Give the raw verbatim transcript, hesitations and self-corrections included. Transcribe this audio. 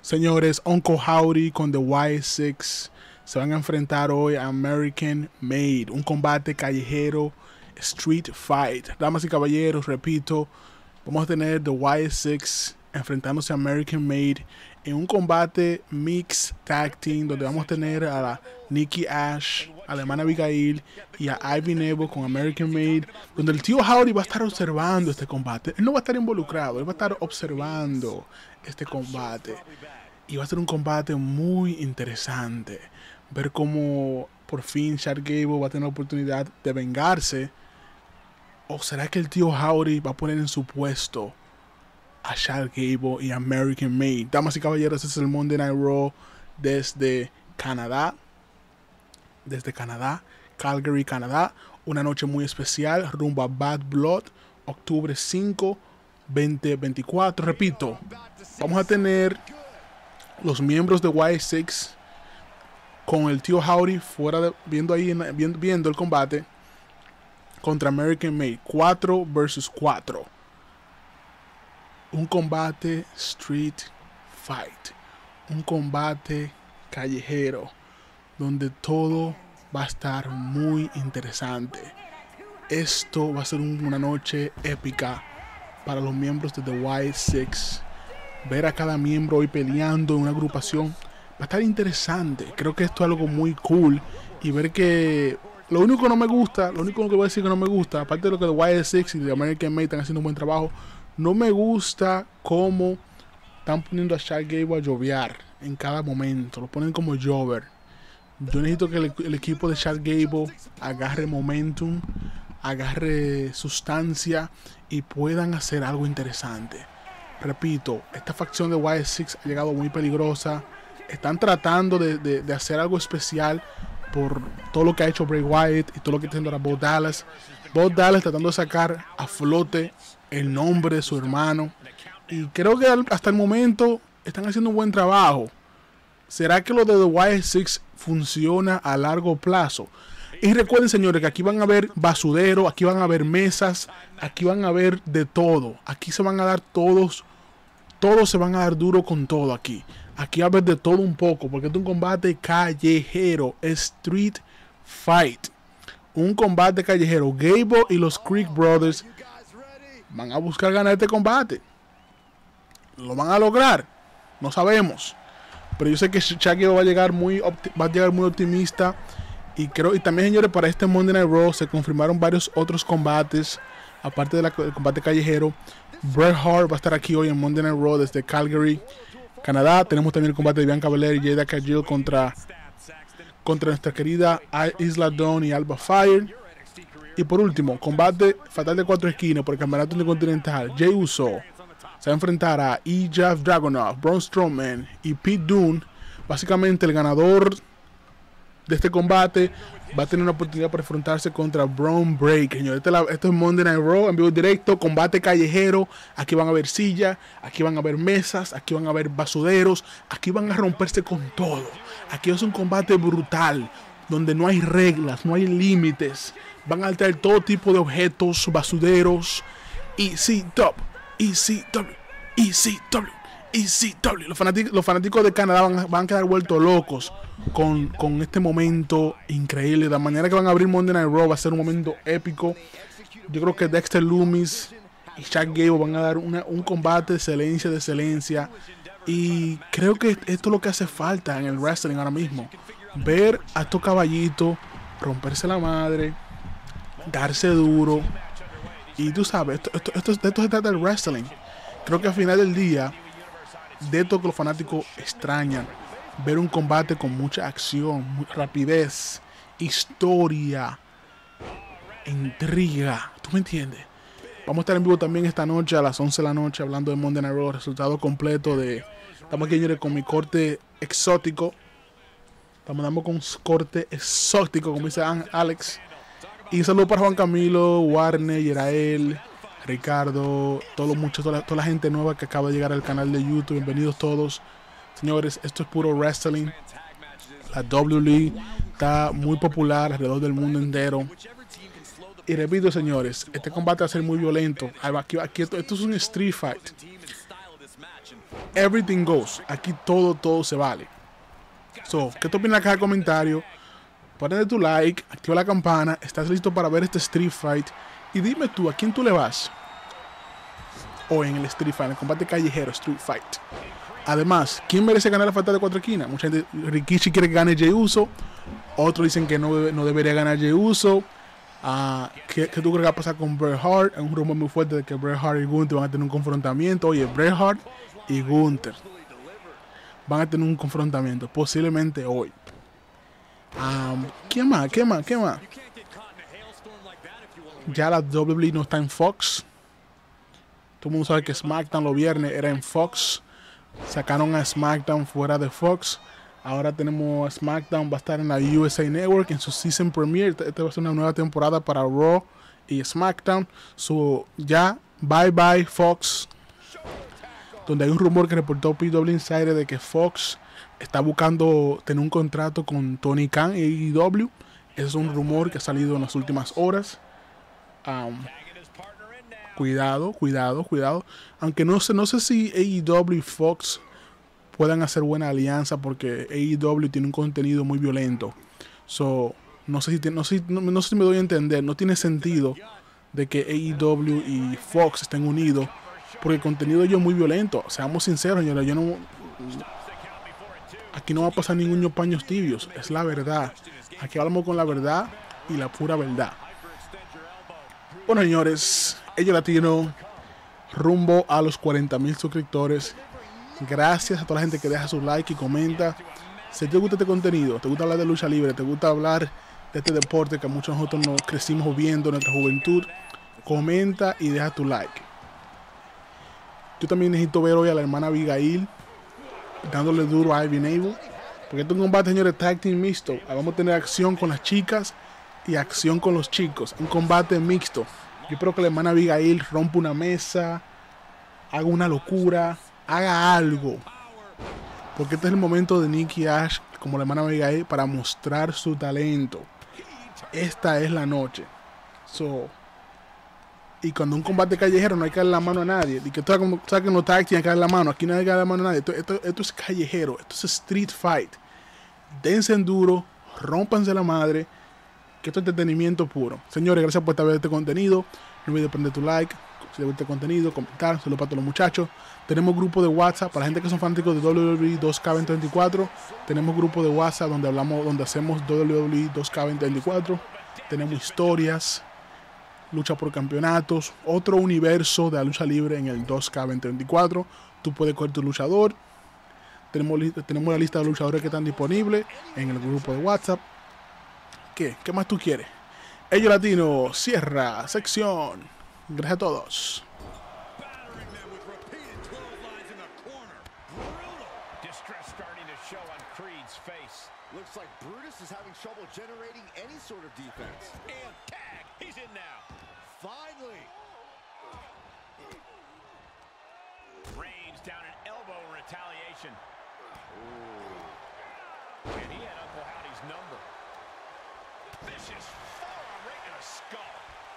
Señores, Uncle Howdy con The Y seis se van a enfrentar hoy a American Made, un combate callejero street fight. Damas y caballeros, repito, vamos a tener The Y seis enfrentándose a American Made en un combate mix tag team donde vamos a tener a la Nikki Ash, a la hermana Abigail y a Ivy Nebo con American Made, donde el tío Howdy va a estar observando este combate. Él no va a estar involucrado, él va a estar observando este combate y va a ser un combate muy interesante. Ver cómo por fin Chad Gable va a tener la oportunidad de vengarse, o será que el tío Howdy va a poner en su puesto a Chad Gable y American Made. Damas y caballeros, este es el Monday Night Raw desde Canadá, desde Canadá, Calgary, Canadá. Una noche muy especial rumbo a Bad Blood, octubre cinco, veinte veinticuatro. Repito, vamos a tener los miembros de Y seis con el tío Howdy fuera de, viendo ahí viendo, viendo el combate contra American Made, cuatro versus cuatro. Un combate street fight, un combate callejero donde todo va a estar muy interesante. Esto va a ser un, una noche épica para los miembros de The Y seis. Ver a cada miembro hoy peleando en una agrupación va a estar interesante. Creo que esto es algo muy cool. Y ver que lo único que no me gusta, lo único que voy a decir que no me gusta, aparte de lo que The Y seis y The American Made están haciendo un buen trabajo, no me gusta cómo están poniendo a Chad Gable a lloviar en cada momento. Lo ponen como Jover. Yo necesito que el, el equipo de Chad Gable agarre momentum, agarre sustancia y puedan hacer algo interesante. Repito, esta facción de Y seis ha llegado muy peligrosa. Están tratando de, de, de hacer algo especial por todo lo que ha hecho Bray Wyatt y todo lo que está haciendo ahora Bo Dallas. Bo Dallas tratando de sacar a flote el nombre de su hermano. Y creo que hasta el momento están haciendo un buen trabajo. ¿Será que lo de The Y seis funciona a largo plazo? Y recuerden, señores, que aquí van a haber basudero, aquí van a haber mesas, aquí van a haber de todo. Aquí se van a dar todos, todos se van a dar duro con todo aquí. Aquí va a haber de todo un poco, porque es un combate callejero, street fight. Un combate callejero. Gable y los Creek Brothers van a buscar ganar este combate. ¿Lo van a lograr? No sabemos. Pero yo sé que Chad Gable va a llegar muy va a llegar muy optimista. Y creo, y también, señores, para este Monday Night Raw se confirmaron varios otros combates. Aparte del combate callejero. Bret Hart va a estar aquí hoy en Monday Night Raw desde Calgary, Canadá. Tenemos también el combate de Bianca Belair y Jada Cargill contra, contra nuestra querida Isla Dawn y Alba Fire. Y por último, combate fatal de cuatro esquinas por el campeonato intercontinental. Jey Uso se va a enfrentar a E J Dragunov, Braun Strowman y Pete Dunne. Básicamente el ganador de este combate va a tener una oportunidad para enfrentarse contra Braun Break. Señores, esto es Monday Night Raw en vivo directo, combate callejero. Aquí van a haber sillas, aquí van a haber mesas, aquí van a haber basuderos, aquí van a romperse con todo. Aquí es un combate brutal, donde no hay reglas, no hay límites. Van a traer todo tipo de objetos, basuderos. E C W, E C W, E C W, E C W. Los fanáticos, los fanáticos de Canadá van, van a quedar vueltos locos con, con este momento increíble. La manera que van a abrir Monday Night Raw va a ser un momento épico. Yo creo que Dexter Lumis y Chad Gable van a dar una, un combate de excelencia, de excelencia. Y creo que esto es lo que hace falta en el wrestling ahora mismo. Ver a estos caballitos romperse la madre, darse duro. Y tú sabes, esto, esto, esto, de esto se trata el wrestling. Creo que al final del día, de esto que los fanáticos extrañan, ver un combate con mucha acción, rapidez, historia, intriga. ¿Tú me entiendes? Vamos a estar en vivo también esta noche a las once de la noche hablando de Monday Night Raw, resultado completo de... Estamos aquí, señores, con mi corte exótico. Estamos dando con un corte exótico, como dice Alex. Y un saludo para Juan Camilo, Warner, Yerael, Ricardo, todos los muchos, toda la, toda la gente nueva que acaba de llegar al canal de YouTube. Bienvenidos todos. Señores, esto es puro wrestling. La W W E está muy popular alrededor del mundo entero. Y repito, señores, este combate va a ser muy violento. Aquí, aquí, esto, esto es un street fight. everything goes. Aquí todo, todo se vale. So, ¿qué tú opinas en la caja de comentarios? Ponle tu like, activa la campana. ¿Estás listo para ver este Street Fight? Y dime tú, ¿a quién tú le vas? O en el Street Fight, en el combate callejero Street Fight. Además, ¿quién merece ganar la falta de cuatro esquinas? Mucha gente, Rikishi quiere que gane Jey Uso. Otros dicen que no, no debería ganar Jey Uso. Uh, ¿qué, ¿Qué tú crees que va a pasar con Bret Hart? Hay un rumor muy fuerte de que Bret Hart y Gunther van a tener un confrontamiento. Oye, Bret Hart y Gunther van a tener un confrontamiento, posiblemente hoy. Um, ¿Qué más? ¿Qué más? ¿Qué más? Ya la W W E no está en Fox. Todo el mundo sabe que SmackDown los viernes era en Fox. Sacaron a SmackDown fuera de Fox. Ahora tenemos SmackDown, va a estar en la U S A Network en su season premiere. Esta va a ser una nueva temporada para Raw y SmackDown. So, ya, bye bye Fox. Donde hay un rumor que reportó P W Insider de que Fox está buscando tener un contrato con Tony Khan y A E W. Ese es un rumor que ha salido en las últimas horas. Um, cuidado, cuidado, cuidado. Aunque no sé, no sé si A E W y Fox puedan hacer buena alianza porque A E W tiene un contenido muy violento. So, no sé si, no sé, no, no sé si me doy a entender. No tiene sentido de que A E W y Fox estén unidos porque el contenido de ellos es muy violento. Seamos sinceros, señores. Yo no, aquí no va a pasar ningún paños tibios. Es la verdad. Aquí hablamos con la verdad y la pura verdad. Bueno, señores, Ello Latino rumbo a los cuarenta mil suscriptores. Gracias a toda la gente que deja su like y comenta. Si te gusta este contenido, te gusta hablar de lucha libre, te gusta hablar de este deporte que muchos de nosotros nos crecimos viendo en nuestra juventud, comenta y deja tu like. Yo también necesito ver hoy a la hermana Abigail dándole duro a Ivy Abel, porque este es un combate, señores, tag team mixto. Vamos a tener acción con las chicas y acción con los chicos. Un combate mixto. Yo espero que la hermana Abigail rompa una mesa, haga una locura, haga algo. Porque este es el momento de Nikki Ash, como la hermana Abigail, para mostrar su talento. Esta es la noche. So, y cuando un combate callejero no hay que darle la mano a nadie. Y que tú sabes que en los tag team hay que darle la mano. Aquí no hay que darle la mano a nadie. Esto, esto, esto es callejero. Esto es street fight. Dense en duro. Rómpanse la madre. Que esto es entretenimiento puro. Señores, gracias por estar viendo este contenido. No olvides prender tu like. Si te gusta el contenido, comentar. Saludos para todos los muchachos. Tenemos grupo de WhatsApp para la gente que son fanáticos de W W E dos K veinte veinticuatro. Tenemos grupo de WhatsApp donde hablamos, donde hacemos W W E dos K veinte veinticuatro. Tenemos historias, lucha por campeonatos, otro universo de la lucha libre en el dos K veinte veinticuatro. Tú puedes coger tu luchador. Tenemos, tenemos la lista de luchadores que están disponibles en el grupo de WhatsApp. ¿Qué? ¿Qué más tú quieres? Ello Latino cierra sección. Gracias a todos. Looks like Brutus is having trouble generating any sort of defense. And tag, he's in now. Finally. Reigns down an elbow in retaliation. Ooh. And he had Uncle Howdy's number. Vicious forearm right in a skull.